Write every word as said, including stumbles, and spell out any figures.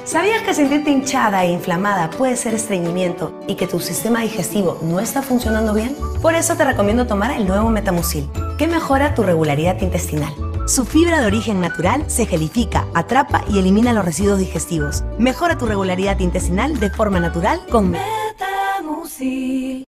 ¿Sabías que sentirte hinchada e inflamada puede ser estreñimiento y que tu sistema digestivo no está funcionando bien? Por eso te recomiendo tomar el nuevo Metamucil, que mejora tu regularidad intestinal. Su fibra de origen natural se gelifica, atrapa y elimina los residuos digestivos. Mejora tu regularidad intestinal de forma natural con Metamucil.